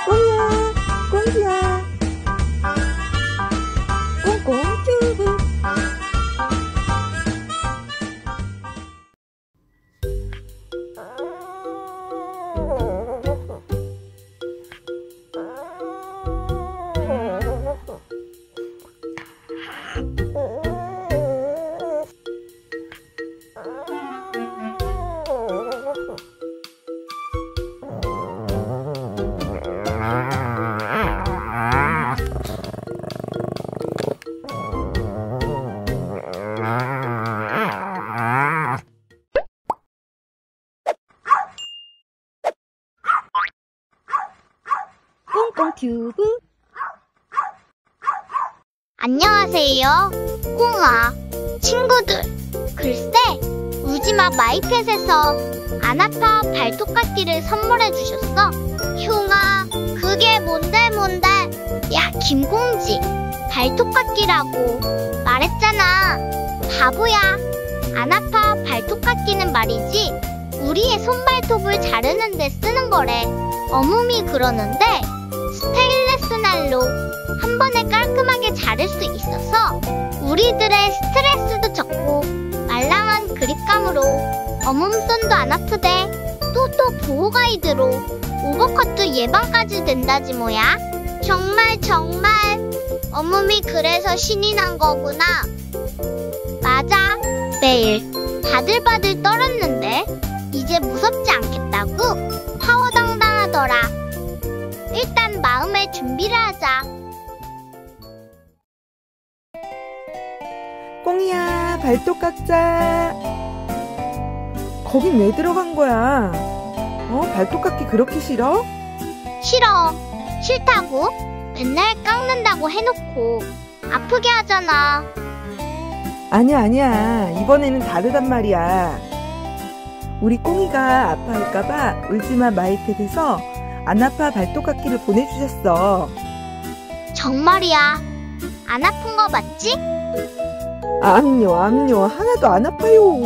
꽁이야, 꽁지야. 꽁꽁 튜브. 꽁꽁 튜브. 안녕하세요, 꽁아. 친구들, 글쎄, 울지마 마이펫에서 아나파 발톱깎이를 선물해주셨어. 흉아, 그게 뭔데? 야, 김공지, 발톱깎이라고 말했잖아. 바보야. 아나파 발톱깎이는 말이지, 우리의 손발톱을 자르는 데 쓰는 거래. 어묵이 그러는데 스테인리스 날로 한 번에 깔끔하게 자를 수 있어서 우리들의 스트레스도 적고 말랑한 그립감으로 어묵손도 안 아프대. 또 보호 가이드로 오버컷도 예방까지 된다지 뭐야. 정말 어묵이 그래서 신이 난 거구나. 맞아, 매일 바들바들 떨었는데 이제 무섭지 않겠다고 파워당당하더라. 일단 마음의 준비를 하자. 꽁이야, 발톱 깎자. 거긴 왜 들어간 거야? 발톱 깎기 그렇게 싫어? 싫다고? 맨날 깎는다고 해놓고 아프게 하잖아. 아니야. 이번에는 다르단 말이야. 우리 꽁이가 아파할까봐 울지마 마이펫에서 아나파 발톱 깎기를 보내주셨어. 정말이야. 안 아픈 거 맞지? 암요. 하나도 안 아파요.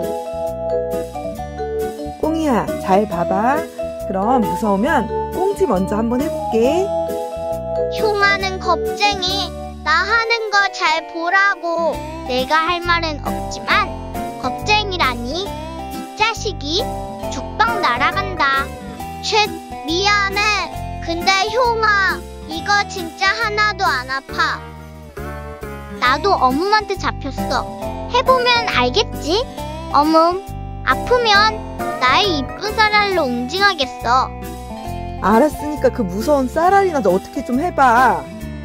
꽁이야, 잘 봐봐. 그럼 무서우면 꽁지 먼저 한번 해볼게. 흉하는 겁쟁이. 나 하는 거 잘 보라고. 내가 할 말은 없지만 겁쟁이라니. 이 자식이 죽방 날아간다. 미안해. 근데 흉아, 이거 진짜 하나도 안 아파. 나도 어묵한테 잡혔어. 해보면 알겠지? 어묵, 아프면 나의 이쁜 쌀알로 응징하겠어. 알았으니까 그 무서운 쌀알이나 어떻게 좀 해봐.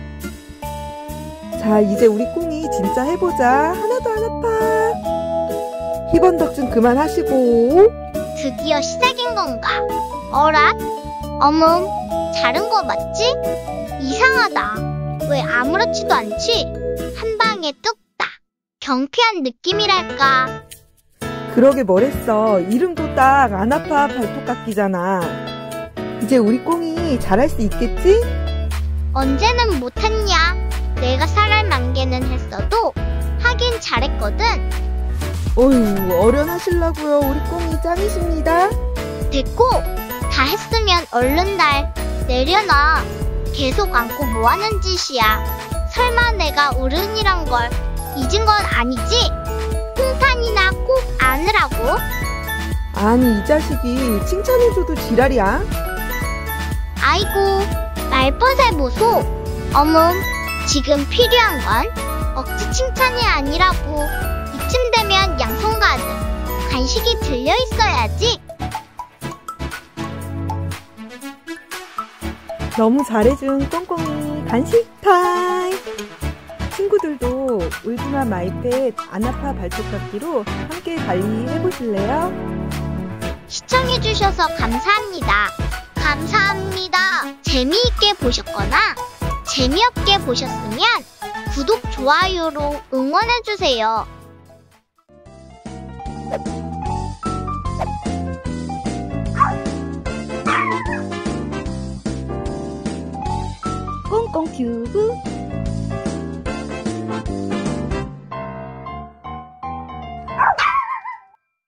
자, 이제 우리 꽁이 진짜 해보자. 하나도 안 아파. 희번덕 좀 그만하시고. 드디어 시작인 건가? 어랏? 어묵, 자른 거 맞지? 이상하다. 왜 아무렇지도 않지? 한 방에 뚝딱. 경쾌한 느낌이랄까. 그러게 뭐랬어. 이름도 딱 안 아파 발톱 깎기잖아. 이제 우리 꽁이 잘할 수 있겠지? 언제는 못했냐? 내가 쌀알 만개는 했어도 하긴 잘했거든. 어휴, 어련하시려고요. 우리 꽁이 짱이십니다. 됐고, 다 했으면 얼른 날 내려놔. 계속 안고 뭐하는 짓이야. 설마 내가 어른이란 걸 잊은 건 아니지? 콩탄이나 꼭 안으라고? 아니, 이 자식이 칭찬해줘도 지랄이야. 아이고, 말벗의 모소. 어묵, 지금 필요한 건 억지 칭찬이 아니라고. 이쯤 되면 양손 가득 간식이 들려있어야지. 너무 잘해준 꽁꽁이 간식 타임. 친구들도 울지마 마이펫 아나파 발톱 깎기로 함께 달리 해보실래요? 시청해주셔서 감사합니다. 재미있게 보셨거나 재미없게 보셨으면 구독, 좋아요로 응원해주세요. 꽁꽁 튜브.